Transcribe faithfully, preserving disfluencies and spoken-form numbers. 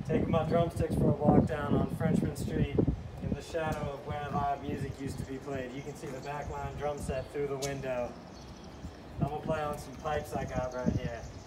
Taking my drumsticks for a walk down on Frenchmen Street in the shadow of where live music used to be played. You can see the backline drum set through the window. I'm gonna play on some pipes I got right here.